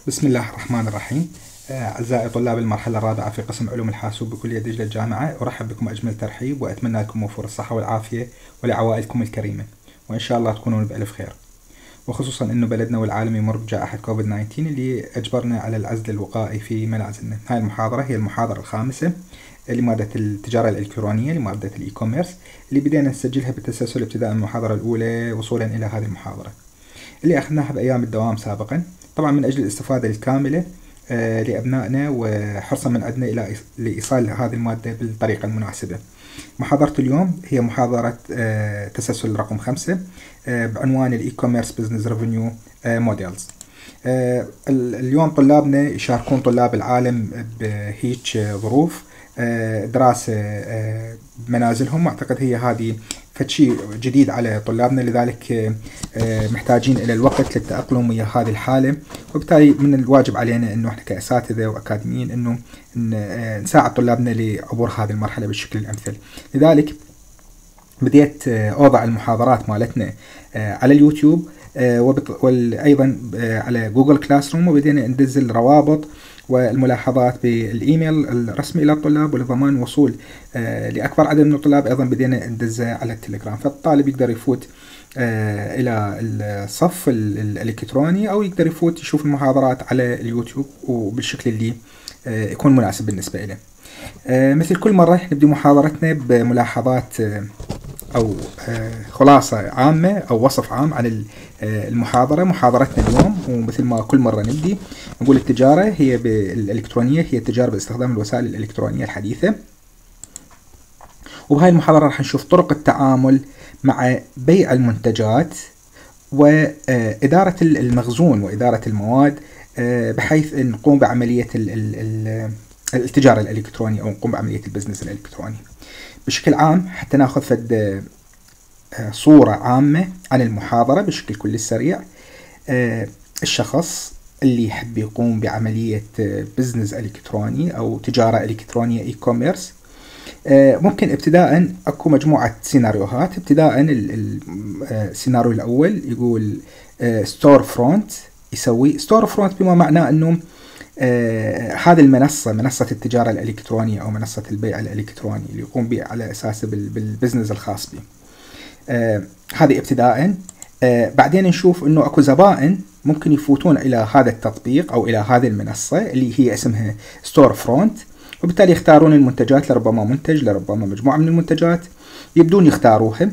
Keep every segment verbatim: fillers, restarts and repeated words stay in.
بسم الله الرحمن الرحيم. أعزائي طلاب المرحلة الرابعة في قسم علوم الحاسوب بكلية دجلة الجامعة، أرحب بكم أجمل ترحيب وأتمنى لكم وفور الصحة والعافية ولعوائلكم الكريمة، وإن شاء الله تكونون بألف خير. وخصوصا أنه بلدنا والعالم يمر بجائحة كوفيد تسعة عشر اللي أجبرنا على العزل الوقائي في منازلنا. هاي المحاضرة هي المحاضرة الخامسة لمادة التجارة الإلكترونية لمادة الإي كوميرس اللي بدينا نسجلها بالتسلسل ابتداء من المحاضرة الأولى وصولا إلى هذه المحاضرة اللي أخذناها بأيام الدوام سابقا، طبعا من أجل الاستفادة الكاملة آه لأبنائنا وحرصا من عندنا إلى لإيصال هذه المادة بالطريقة المناسبة. محاضرة اليوم هي محاضرة آه تسلسل رقم خمسة آه بعنوان الإي كوميرس بزنس ريفينيو موديلز. اليوم طلابنا يشاركون طلاب العالم بهيج ظروف آه دراسة آه بمنازلهم، أعتقد هي هذه فشي جديد على طلابنا، لذلك محتاجين إلى الوقت للتأقلم ويا هذه الحالة، وبالتالي من الواجب علينا أنه إحنا كأساتذة وأكاديميين أنه نساعد طلابنا لعبور هذه المرحلة بالشكل الأمثل. لذلك بديت أوضع المحاضرات مالتنا على اليوتيوب وأيضا على جوجل كلاس روم، وبدينا ندز الروابط والملاحظات بالإيميل الرسمي إلى الطلاب، ولضمان وصول لأكبر عدد من الطلاب أيضا بدينا ندزها على التليجرام، فالطالب يقدر يفوت إلى الصف الإلكتروني أو يقدر يفوت يشوف المحاضرات على اليوتيوب وبالشكل اللي يكون مناسب بالنسبة له. مثل كل مرة نبدأ محاضرتنا بملاحظات أو خلاصة عامة أو وصف عام عن المحاضرة. محاضرتنا اليوم ومثل ما كل مرة نبدي نقول التجارة هي بالإلكترونية هي التجارة باستخدام الوسائل الإلكترونية الحديثة، وبهاي المحاضرة راح نشوف طرق التعامل مع بيع المنتجات وإدارة المخزون وإدارة المواد بحيث نقوم بعملية التجارة الإلكترونية أو نقوم بعملية البزنس الإلكتروني بشكل عام، حتى ناخذ فد صورة عامة عن المحاضرة بشكل كل سريع. الشخص اللي يحب يقوم بعملية بزنس إلكتروني أو تجارة إلكترونية إي كوميرس، ممكن ابتداء أكو مجموعة سيناريوهات. ابتداء السيناريو الأول يقول ستور فرونت، يسوي ستور فرونت بما معناه أنه آه هذه المنصة منصة التجارة الإلكترونية أو منصة البيع الإلكتروني اللي يقوم به على أساسه بالبزنس الخاص به. آه هذه ابتداء. آه بعدين نشوف أنه أكو زبائن ممكن يفوتون إلى هذا التطبيق أو إلى هذه المنصة اللي هي اسمها ستور فرونت، وبالتالي يختارون المنتجات، لربما منتج لربما مجموعة من المنتجات يبدون يختاروها.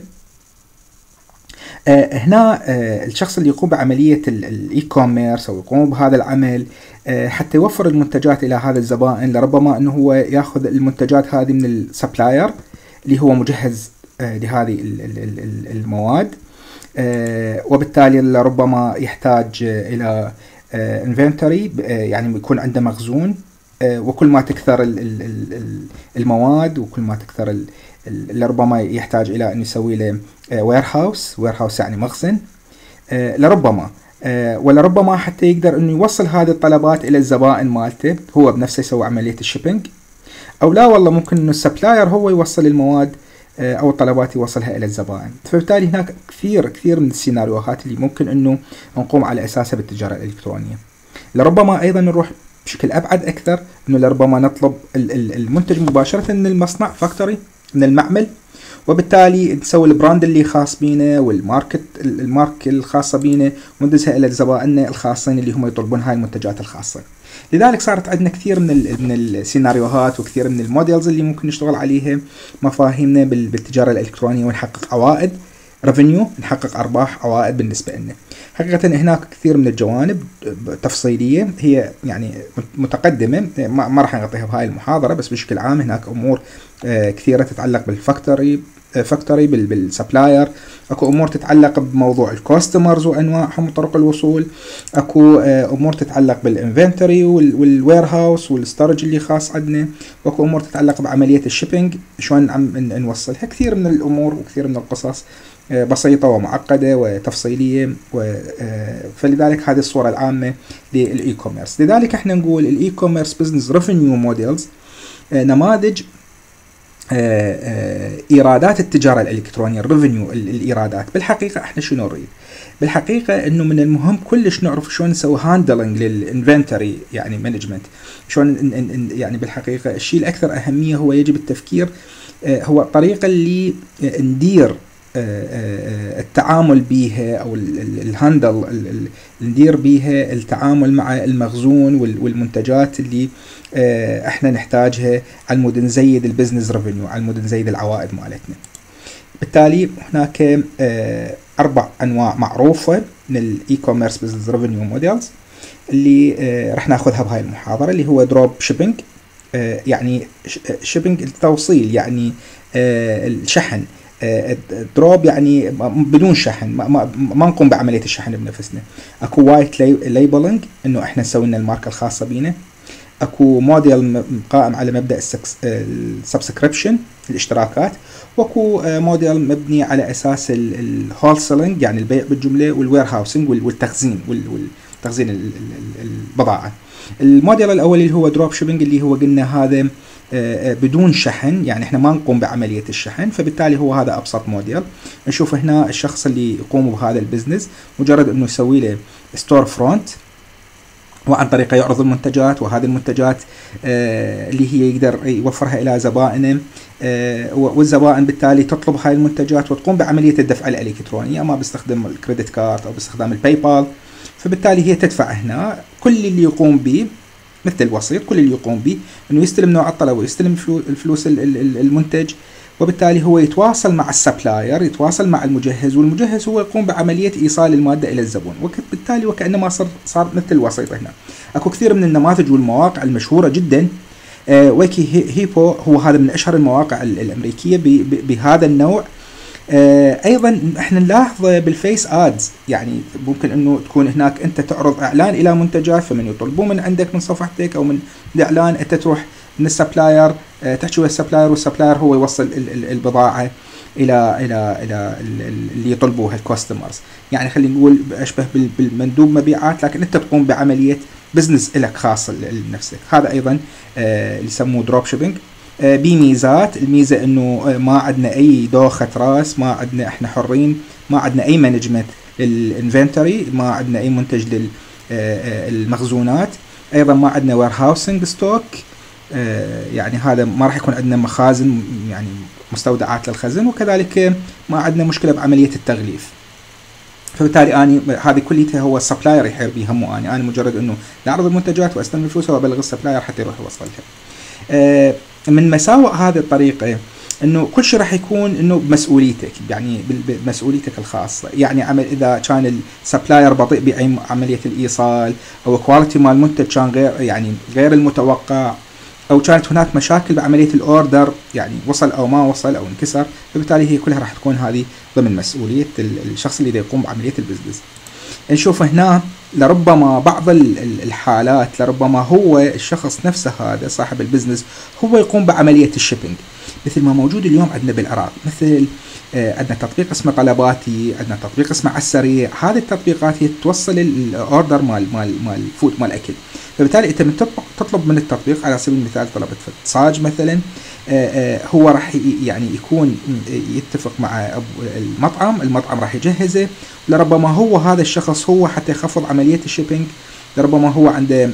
آه هنا آه الشخص اللي يقوم بعملية الإي كوميرس أو يقوم بهذا العمل آه حتى يوفر المنتجات إلى هذا الزبائن، لربما أنه هو يأخذ المنتجات هذه من السبلاير اللي هو مجهز آه لهذه المواد، آه وبالتالي لربما يحتاج آه إلى آه انفنتوري، آه يعني يكون عنده مخزون، آه وكل ما تكثر المواد وكل ما تكثر لربما يحتاج إلى أن يسوي له وير هاوس. وير هاوس يعني مخزن آه لربما آه ولربما حتى يقدر أنه يوصل هذه الطلبات إلى الزبائن مالته، هو بنفسه يسوي عملية الشيبينج، أو لا والله ممكن أنه السبلاير هو يوصل المواد آه أو الطلبات يوصلها إلى الزبائن. فبالتالي هناك كثير كثير من السيناريوهات اللي ممكن أنه نقوم على أساسها بالتجارة الإلكترونية. لربما أيضا نروح بشكل أبعد أكثر، أنه لربما نطلب المنتج مباشرة من المصنع فاكتوري من المعمل، وبالتالي نسوي البراند اللي خاص بينا والماركت المارك الخاصة بينا وندزها إلى زبائننا الخاصين اللي هم يطلبون هاي المنتجات الخاصة. لذلك صارت عندنا كثير من من السيناريوهات وكثير من الموديلز اللي ممكن نشتغل عليها مفاهيمنا بالتجارة الإلكترونية ونحقق عوائد ريفينيو، نحقق أرباح عوائد بالنسبة لنا. حقيقة هناك كثير من الجوانب تفصيلية هي يعني متقدمة ما راح نغطيها بهاي المحاضرة، بس بشكل عام هناك أمور كثيرة تتعلق بالفاكتوري فاكتوري بالسبلاير، اكو امور تتعلق بموضوع الكاستمرز وانواعهم وطرق الوصول، اكو امور تتعلق بالانفنتوري والوير هاوس والستورج اللي خاص عندنا، واكو امور تتعلق بعملية الشيبينج شلون عم نوصلها. كثير من الامور وكثير من القصص بسيطة ومعقدة وتفصيلية، فلذلك هذه الصورة العامة للإي كوميرس. لذلك احنا نقول الإي كوميرس بزنس ريفينيو موديلز نماذج ايرادات التجاره الالكترونيه، الريفينيو، الايرادات. بالحقيقه احنا شنو نريد؟ بالحقيقه انه من المهم كلش نعرف شلون نسوي هاندلنج للانفنتوري، يعني مانجمنت، شلون يعني بالحقيقه الشيء الاكثر اهميه هو يجب التفكير، هو الطريقه اللي ندير التعامل بها او الهاندل اللي ندير بها التعامل مع المخزون والمنتجات اللي احنا نحتاجها على مود نزيد البزنس ريفينيو، على مود نزيد العوائد مالتنا. بالتالي هناك اربع انواع معروفه من الاي كوميرس بزنس ريفينيو موديلز اللي راح ناخذها بهاي المحاضره، اللي هو دروب شيبينج، يعني شيبينج التوصيل، يعني الشحن. دروب يعني بدون شحن، ما, ما, ما نقوم بعمليه الشحن بنفسنا. اكو وايت ليبلنج، انه احنا نسوي لنا الماركه الخاصه بينا. اكو موديل قائم على مبدا السبسكريبشن، الاشتراكات. واكو موديل مبني على اساس الهولسيلنج، يعني البيع بالجمله، والوير هاوسنج والتخزين والتخزين البضاعه. الموديل الاول اللي هو دروب شيبينج، اللي هو قلنا هذا بدون شحن، يعني احنا ما نقوم بعمليه الشحن، فبالتالي هو هذا ابسط موديل. نشوف هنا الشخص اللي يقوم بهذا البزنس مجرد انه يسوي له ستور فرونت، وعن طريقه يعرض المنتجات، وهذه المنتجات آه اللي هي يقدر يوفرها الى زبائنه، آه والزبائن بالتالي تطلب هاي المنتجات وتقوم بعمليه الدفع الالكتروني، اما باستخدام الكريدت كارد او باستخدام الباي بال. فبالتالي هي تدفع هنا. كل اللي يقوم به مثل الوسيط، كل اللي يقوم به انه يستلم نوع الطلب ويستلم الفلوس المنتج، وبالتالي هو يتواصل مع السبلاير، يتواصل مع المجهز، والمجهز هو يقوم بعملية ايصال المادة الى الزبون، وبالتالي وكأنما صار صار مثل الوسيط هنا. اكو كثير من النماذج والمواقع المشهورة جدا. آه ويكي هيبو هو هذا من اشهر المواقع الامريكية بهذا النوع. آه ايضا احنا نلاحظ بالفيس ادز، يعني ممكن انه تكون هناك انت تعرض اعلان الى منتجات، فمن يطلبون من عندك من صفحتك او من الاعلان انت تروح من السبلاير، أه تحكي ويا السبلاير، والسبلاير هو يوصل البضاعه الى الى الى اللي يطلبوها الكاستمرز. يعني خلينا نقول اشبه بالمندوب مبيعات، لكن انت تقوم بعمليه بزنس لك خاص لنفسك. هذا ايضا أه اللي يسموه دروب شيبينج. أه بميزات، الميزه انه ما عندنا اي دوخه راس، ما عندنا احنا حرين، ما عندنا اي مانجمنت للانفنتوري، ما عندنا اي منتج للمخزونات. ايضا ما عندنا وير هاوسنج ستوك، يعني هذا ما راح يكون عندنا مخازن، يعني مستودعات للخزن، وكذلك ما عندنا مشكله بعمليه التغليف. فبالتالي اني هذه كليتها هو السبلاير يحير بيها، مو اني انا مجرد انه نعرض المنتجات واستلم الفلوس وابلغ السبلاير حتى يروح يوصلها. من مساوئ هذه الطريقه انه كل شيء راح يكون انه بمسؤوليتك، يعني بمسؤوليتك الخاصه. يعني عمل اذا كان السبلاير بطيء بعمليه الايصال، او الكواليتي مال المنتج كان غير يعني غير المتوقع، او كانت هناك مشاكل بعمليه الاوردر، يعني وصل او ما وصل او انكسر، فبالتالي هي كلها راح تكون هذه ضمن مسؤوليه الشخص اللي يقوم بعمليه البزنس. نشوف هنا لربما بعض الحالات لربما هو الشخص نفسه هذا صاحب البزنس هو يقوم بعمليه الشيبينج، مثل ما موجود اليوم عندنا بالعراق. مثل عندنا تطبيق اسمه طلباتي، عندنا تطبيق اسمه على السريع. هذه التطبيقات هي توصل الاوردر مال مال مال فود مال اكل. فبالتالي انت من تطلب من التطبيق، على سبيل المثال طلبت صاج مثلا، هو راح يعني يكون يتفق مع المطعم، المطعم راح يجهزه، لربما هو هذا الشخص هو حتى يخفض عمليه الشيبينج، لربما هو عنده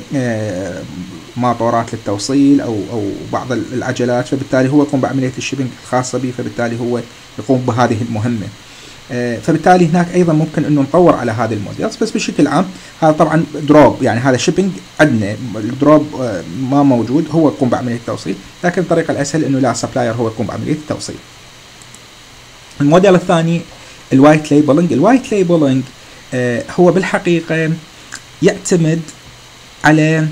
ماطورات للتوصيل او او بعض العجلات، فبالتالي هو يقوم بعمليه الشيبينج الخاصه به، فبالتالي هو يقوم بهذه المهمه. فبالتالي هناك ايضا ممكن انه نطور على هذا الموديل، بس بشكل عام هذا طبعا دروب، يعني هذا شيبينج عندنا، الدروب ما موجود، هو يقوم بعمليه التوصيل، لكن الطريقه الاسهل انه لا سبلاير هو يقوم بعمليه التوصيل. الموديل الثاني الوايت ليبلنج. الوايت ليبلنج هو بالحقيقه يعتمد على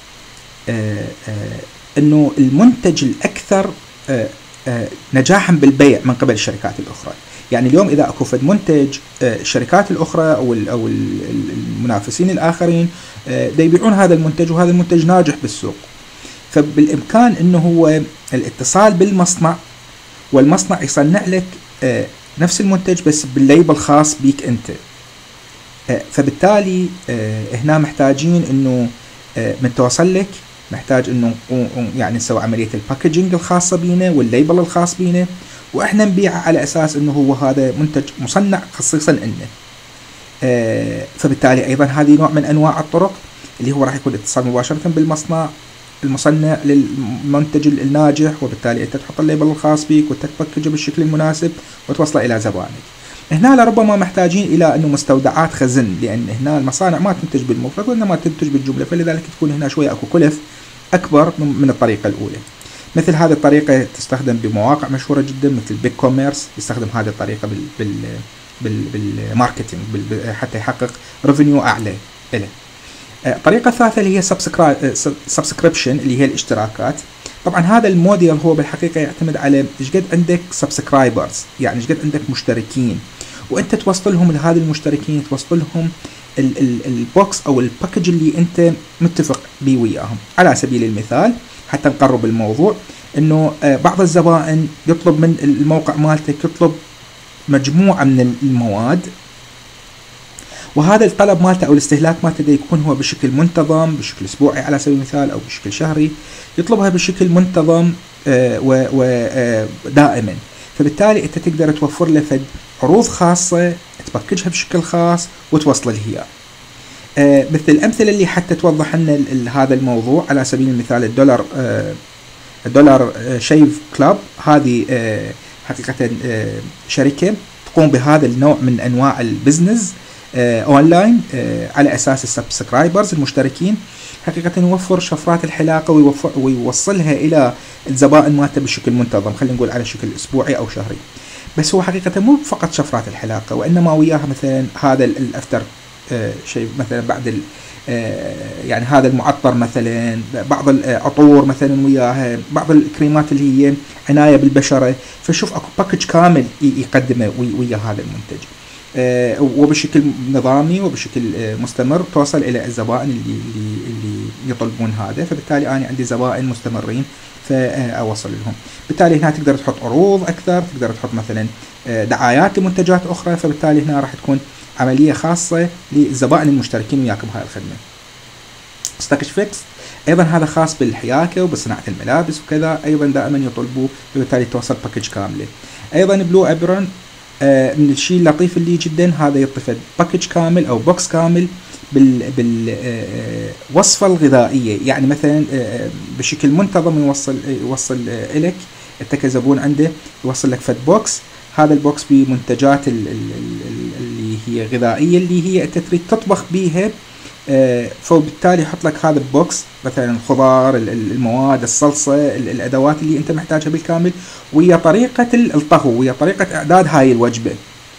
انه المنتج الاكثر نجاحا بالبيع من قبل الشركات الاخرى. يعني اليوم اذا اكو فد منتج، الشركات الاخرى او او المنافسين الاخرين دا يبيعون هذا المنتج، وهذا المنتج ناجح بالسوق، فبالامكان انه هو الاتصال بالمصنع، والمصنع يصنع لك نفس المنتج بس بالليبل خاص بيك انت. فبالتالي هنا محتاجين انه من توصل لك نحتاج انه يعني نسوي عمليه الباكجينج الخاصه بينا والليبل الخاص بينا، واحنا نبيعه على اساس انه هو هذا منتج مصنع خصيصا لنا. آه فبالتالي ايضا هذه نوع من انواع الطرق اللي هو راح يكون اتصال مباشره بالمصنع المصنع للمنتج الناجح، وبالتالي انت تحط الليبل الخاص بك وتبكجه بالشكل المناسب وتوصله الى زبائنك. هنا لربما محتاجين الى انه مستودعات خزن، لان هنا المصانع ما تنتج بالمفرد وانما تنتج بالجمله، فلذلك تكون هنا شويه اكو كلف اكبر من الطريقه الاولى. مثل هذه الطريقه تستخدم بمواقع مشهوره جدا مثل بيج كوميرس، يستخدم هذه الطريقه بال بال بالماركتينج حتى يحقق ريفينيو اعلى له. الطريقه الثالثه اللي هي سبسكريبشن اللي هي الاشتراكات. طبعا هذا الموديل هو بالحقيقه يعتمد على ايش قد عندك سبسكرايبرز، يعني ايش قد عندك مشتركين، وانت توصل لهم لهذه المشتركين توصل لهم البوكس او الباكج اللي انت متفق بيه وياهم. على سبيل المثال حتى نقرب الموضوع، انه بعض الزبائن يطلب من الموقع مالتك يطلب مجموعه من المواد، وهذا الطلب مالته او الاستهلاك مالته يكون هو بشكل منتظم، بشكل اسبوعي على سبيل المثال او بشكل شهري، يطلبها بشكل منتظم ودائما. فبالتالي انت تقدر توفر له فد عروض خاصه تبكجها بشكل خاص وتوصل له اياه. مثل الامثله اللي حتى توضح لنا هذا الموضوع، على سبيل المثال الدولار الدولار شيف كلاب، هذه حقيقه شركه تقوم بهذا النوع من انواع البزنس اونلاين على اساس السبسكرايبرز المشتركين. حقيقه يوفر شفرات الحلاقه ويوفر ويوصلها الى الزبائن مالته بشكل منتظم، خلينا نقول على شكل اسبوعي او شهري. بس هو حقيقه مو فقط شفرات الحلاقه، وانما وياها مثلا هذا الافتر شيء مثلا بعد يعني هذا المعطر مثلا، بعض العطور مثلا وياها، بعض الكريمات اللي هي عنايه بالبشره. فشوف اكو باكج كامل يقدمه ويا هذا المنتج، وبشكل نظامي وبشكل مستمر توصل الى الزبائن اللي اللي اللي يطلبون هذا. فبالتالي انا عندي زبائن مستمرين فاوصل لهم. بالتالي هنا تقدر تحط عروض اكثر، تقدر تحط مثلا دعايات لمنتجات اخرى، فبالتالي هنا راح تكون عمليه خاصه للزبائن المشتركين وياك بهاي الخدمه. ستاكش فيكس ايضا هذا خاص بالحياكه وبصناعه الملابس وكذا، ايضا دائما يطلبوا، فبالتالي توصل باكج كامله. ايضا بلو ابرون آه من الشيء اللطيف اللي جدا، هذا يطفى باكج كامل او بوكس كامل بال بالوصفه آه الغذائيه، يعني مثلا آه بشكل منتظم يوصل يوصل آه لك انت كزبون عنده، يوصل لك فد بوكس. هذا البوكس بمنتجات اللي هي غذائيه اللي هي انت تريد تطبخ بيها، آه فبالتالي يحط لك هذا البوكس مثلا الخضار، المواد، الصلصه، الادوات اللي انت محتاجها بالكامل، ويا طريقه الطهو، ويا طريقه اعداد هاي الوجبه.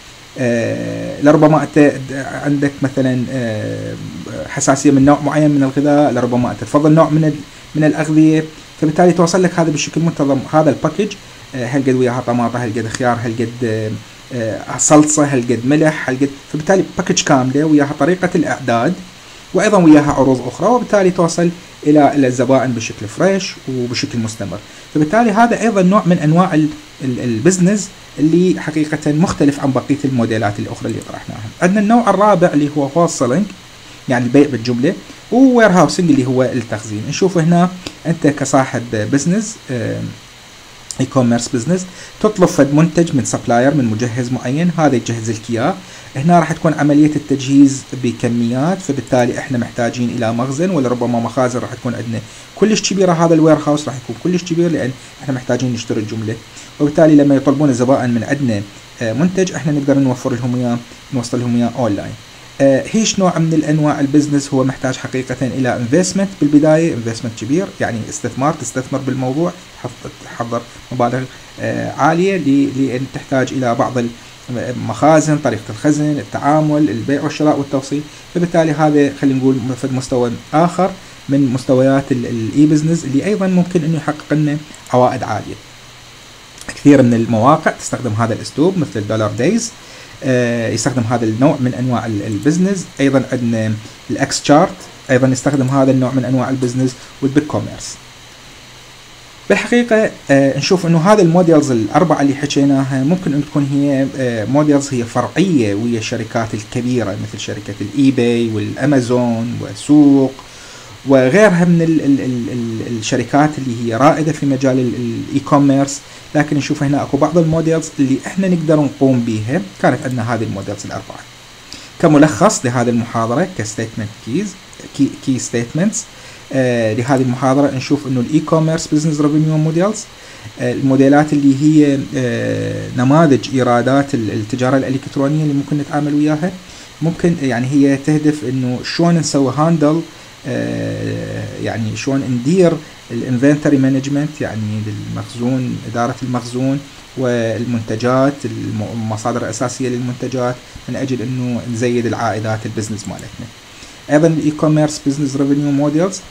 آه لربما انت عندك مثلا آه حساسيه من نوع معين من الغذاء، لربما انت تفضل نوع من من الاغذيه، فبالتالي توصل لك هذا بشكل منتظم. هذا الباكج آه هل قد وياها طماطه، هل قد خيار، هل قد آه صلصه، هل قد ملح، هل قد، فبالتالي باكج كامله وياها طريقه الاعداد، وايضا وياها عروض اخرى، وبالتالي توصل الى الزبائن بشكل فريش وبشكل مستمر. فبالتالي هذا ايضا نوع من انواع البزنس اللي حقيقه مختلف عن بقيه الموديلات الاخرى اللي طرحناها. عندنا النوع الرابع اللي هو هولسيلينج، يعني البيع بالجمله، ووير هاوسنج اللي هو التخزين. نشوف هنا انت كصاحب بزنس اي كوميرس بزنس تطلب فد منتج من سبلاير، من مجهز معين، هذا يجهز لك اياه. هنا راح تكون عمليه التجهيز بكميات، فبالتالي احنا محتاجين الى مخزن، ولا ربما مخازن راح تكون عندنا كلش كبيره. هذا الوير هاوس راح يكون كلش كبير لان احنا محتاجين نشتري الجمله، وبالتالي لما يطلبون الزبائن من عندنا منتج احنا نقدر نوفر لهم اياه، نوصل لهم اياه اونلاين. آه هيش نوع من الانواع البزنس هو محتاج حقيقه الى انفستمنت بالبدايه، انفستمنت كبير، يعني استثمار، تستثمر بالموضوع، تحضر مبالغ آه عاليه لان تحتاج الى بعض المخازن، طريقه الخزن، التعامل، البيع والشراء والتوصيل. فبالتالي هذا خلينا نقول في مستوى اخر من مستويات الاي بزنس اللي ايضا ممكن انه يحقق لنا عوائد عاليه. كثير من المواقع تستخدم هذا الاسلوب مثل الدولار دايز، آه يستخدم هذا النوع من انواع البزنس. ايضا عندنا الاكس شارت ايضا يستخدم هذا النوع من انواع البزنس، والبيج كوميرس. بالحقيقه آه نشوف انه هذا الموديلز الاربعه اللي حكيناها ممكن ان تكون هي آه موديلز هي فرعيه ويا الشركات الكبيره مثل شركه الاي باي والامازون والسوق وغيرها من ال ال ال الشركات اللي هي رائدة في مجال الاي كوميرس، لكن نشوف هنا اكو بعض الموديلز اللي احنا نقدر نقوم بيها. كانت عندنا هذه الموديلز الاربعة. كملخص لهذه المحاضرة كستيتمنت كيز كي, كي ستيتمنتس آه لهذه المحاضرة، نشوف انه الاي كوميرس بزنس ريفينيو موديلز، آه الموديلات اللي هي آه نماذج ايرادات التجارة الالكترونية اللي ممكن نتعامل وياها. ممكن يعني هي تهدف انه شلون نسوي هاندل، آه يعني شلون ندير الانفنتوري مانجمنت، يعني المخزون، ادارة المخزون والمنتجات، المصادر الاساسية للمنتجات، من اجل انه نزيد العائدات البزنس مالتنا. ايضا الاي كوميرس بزنس ريفينيو موديلز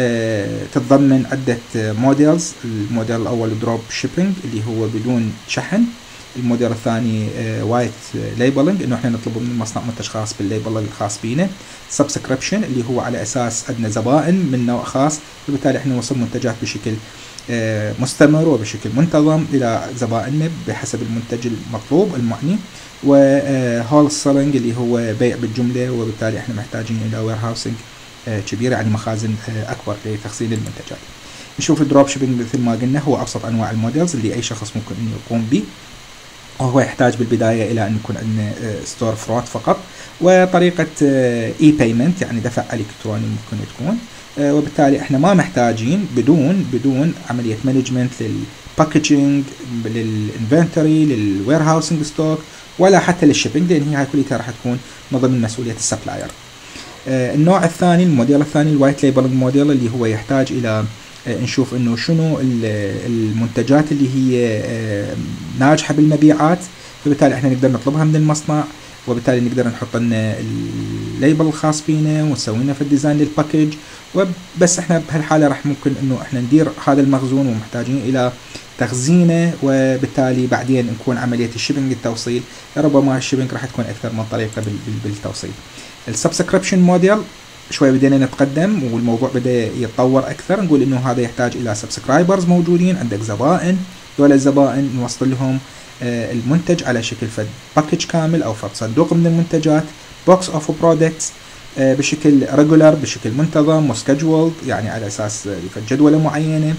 تتضمن عدة موديلز. الموديل الاول دروب شيبينج اللي هو بدون شحن. الموديل الثاني وايت ليبلنج، انه احنا نطلب من المصنع منتج خاص بالليبل الخاص بينا. سبسكريبشن اللي هو على اساس عندنا زبائن من نوع خاص، وبالتالي احنا نوصل منتجات بشكل مستمر وبشكل منتظم الى زبائننا بحسب المنتج المطلوب المعني. وهول سيلينج اللي هو بيع بالجمله، وبالتالي احنا محتاجين الى وير هاوسنج كبيره، يعني مخازن اكبر لتخزين المنتجات. نشوف الدروب شيبينج مثل ما قلنا هو ابسط انواع الموديلز اللي اي شخص ممكن انه يقوم به، وهو يحتاج بالبدايه الى ان يكون عندنا ستور فرونت فقط، وطريقه اي بايمنت يعني دفع الكتروني ممكن تكون. وبالتالي احنا ما محتاجين بدون بدون عمليه مانجمنت للباكجينج، للانفنتوري، للوير هاوسنج ستوك، ولا حتى للشيبينج، لان هي هاي كلها راح تكون من ضمن مسؤوليه السبلاير. النوع الثاني، الموديل الثاني الوايت ليبلنج موديل، اللي هو يحتاج الى نشوف انه شنو المنتجات اللي هي ناجحه بالمبيعات، فبالتالي احنا نقدر نطلبها من المصنع، وبالتالي نقدر نحط لنا الليبل الخاص بينا ونسوي لنا في الديزاين للباكج. وبس احنا بهالحاله راح ممكن انه احنا ندير هذا المخزون ومحتاجين الى تخزينه، وبالتالي بعدين نكون عمليه الشيبنج التوصيل، ربما الشيبنج راح تكون اكثر من طريقه بالتوصيل. السبسكريبشن موديل شوي بدينا نتقدم والموضوع بدا يتطور اكثر، نقول انه هذا يحتاج الى سبسكرايبرز موجودين، عندك زبائن، دول الزبائن نوصل لهم المنتج على شكل فد باكج كامل او فد صندوق من المنتجات، بوكس اوف برودكتس بشكل ريجولار، بشكل منتظم وسكجولد، يعني على اساس فد جدوله معينه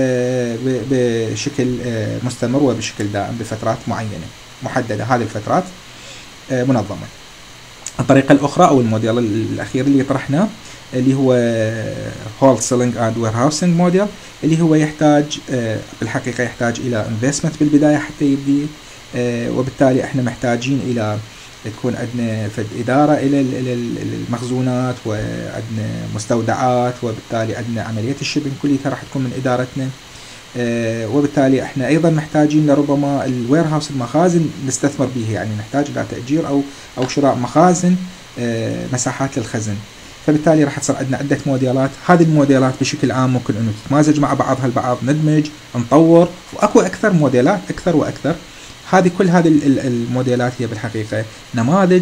بشكل مستمر وبشكل دائم بفترات معينه محدده، هذه الفترات منظمه. الطريقه الاخرى او الموديل الاخير اللي طرحناه اللي هو هول سيلينج اند وير هاوسنج موديل، اللي هو يحتاج بالحقيقه يحتاج الى انفستمنت بالبدايه حتى يبدي، وبالتالي احنا محتاجين الى تكون عندنا فد اداره الى المخزونات، وعندنا مستودعات، وبالتالي عندنا عمليه الشيبنج كلها راح تكون من ادارتنا. وبالتالي احنا ايضا محتاجين لربما الوير هاوس المخازن نستثمر بها، يعني نحتاج الى تاجير او او شراء مخازن مساحات للخزن، فبالتالي راح تصير عندنا عده موديلات. هذه الموديلات بشكل عام ممكن انه تتمازج مع بعضها البعض، ندمج، نطور، واكو اكثر موديلات اكثر واكثر. هذه كل هذه الموديلات هي بالحقيقه نماذج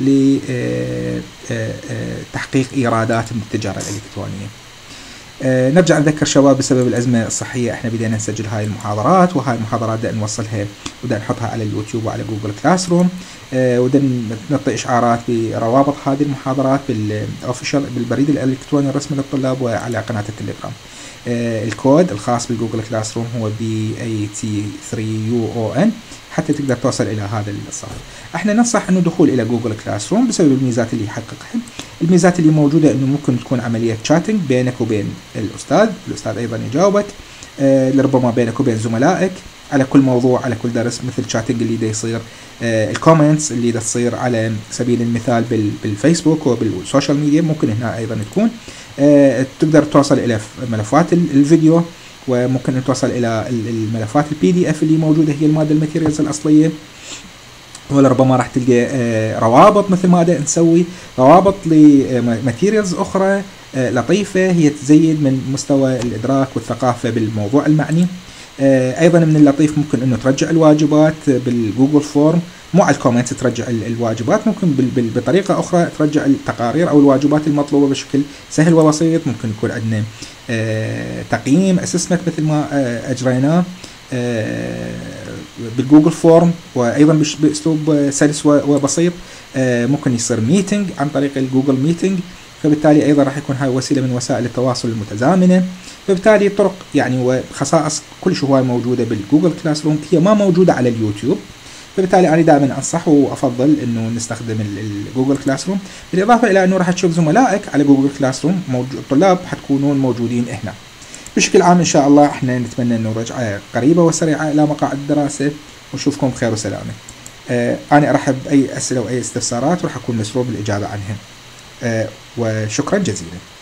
لتحقيق ايرادات من التجاره الالكترونيه. أه نرجع نذكر شباب، بسبب الأزمة الصحية احنا بدينا نسجل هاي المحاضرات، وهاي المحاضرات بدنا نوصلها وبدنا نحطها على اليوتيوب وعلى جوجل كلاس روم، أه وبدنا نعطي إشعارات بروابط هذه المحاضرات بالأوفيشال بالبريد الإلكتروني الرسمي للطلاب وعلى قناة التليجرام. أه الكود الخاص بالجوجل كلاس روم هو بي إيه تي ثري يو أو إن حتى تقدر توصل إلى هذا الصف. احنا ننصح انه دخول الى جوجل كلاس روم بسبب الميزات اللي يحققها. الميزات اللي موجوده انه ممكن تكون عمليه شاتنج بينك وبين الاستاذ، الاستاذ ايضا يجاوبك، آه لربما بينك وبين زملائك على كل موضوع، على كل درس، مثل شاتنج اللي دا يصير، آه الكومنتس اللي دا تصير على سبيل المثال بالفيسبوك وبالسوشيال ميديا ممكن هنا ايضا تكون. آه تقدر توصل الى ملفات الفيديو، وممكن توصل الى الملفات البي دي اف اللي موجوده هي الماده الماتيريالز الاصليه، ولا ربما راح تلقى روابط مثل ما دا نسوي روابط لماتيريالز اخرى لطيفه هي تزيد من مستوى الادراك والثقافه بالموضوع المعني. ايضا من اللطيف ممكن انه ترجع الواجبات بالجوجل فورم، مو على الكومنت ترجع الواجبات، ممكن بطريقه اخرى ترجع التقارير او الواجبات المطلوبه بشكل سهل وبسيط. ممكن يكون عندنا تقييم اسسمنت مثل ما اجريناه بالجوجل فورم، وايضا باسلوب سلس وبسيط. ممكن يصير ميتنج عن طريق الجوجل ميتنج، فبالتالي أيضا راح يكون هاي وسيلة من وسائل التواصل المتزامنة. فبالتالي طرق يعني وخصائص كل شيء هواي موجودة بالجوجل كلاس روم هي ما موجودة على اليوتيوب. فبالتالي أنا دائما أنصح وأفضل إنه نستخدم الجوجل كلاس روم، بالإضافة إلى إنه راح تشوف زملائك على جوجل كلاس روم موجود، الطلاب حتكونون موجودين هنا. بشكل عام إن شاء الله إحنا نتمنى إنه رجعة قريبة وسريعة إلى مقاعد الدراسة، ونشوفكم بخير وسلامة. آه أنا أرحب بأي أسئلة وأي استفسارات وراح أكون مسرور بالإجابة عنها. آه وشكرا جزيلا.